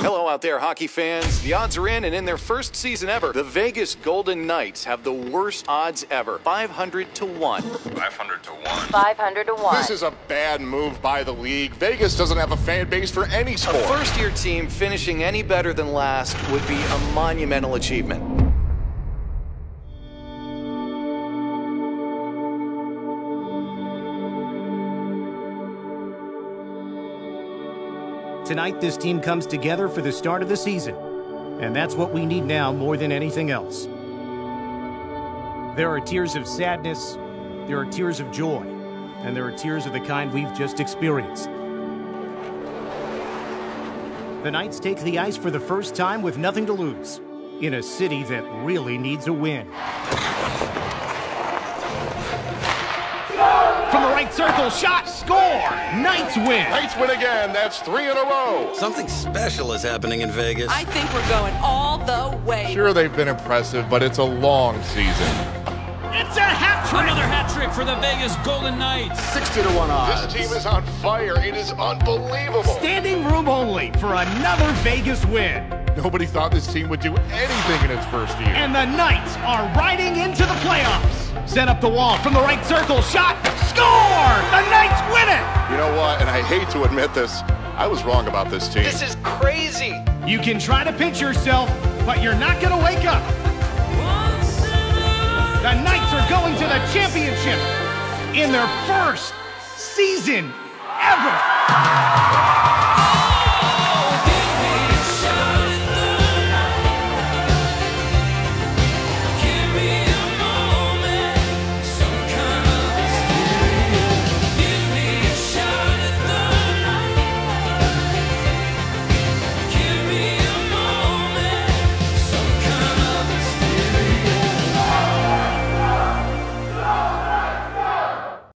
Hello out there, hockey fans. The odds are in, and in their first season ever, the Vegas Golden Knights have the worst odds ever. 500 to 1. 500 to 1. 500 to 1. This is a bad move by the league. Vegas doesn't have a fan base for any sport. A first-year team finishing any better than last would be a monumental achievement. Tonight, this team comes together for the start of the season, and that's what we need now more than anything else. There are tears of sadness, there are tears of joy, and there are tears of the kind we've just experienced. The Knights take the ice for the first time with nothing to lose, in a city that really needs a win. From the right circle, shot, score! Knights win! Knights win again. That's 3 in a row. Something special is happening in Vegas. I think we're going all the way. Sure, they've been impressive, but it's a long season. It's a hat trick! Another hat trick for the Vegas Golden Knights. 60 to 1 odds. This team is on fire. It is unbelievable. Standing room only for another Vegas win. Nobody thought this team would do anything in its first year. And the Knights are riding into the playoffs. Set up the wall from the right circle, shot, score! The Knights win it! You know what? And I hate to admit this, I was wrong about this team. This is crazy. You can try to pinch yourself, but you're not going to wake up. The Knights are going to the championship in their first season ever.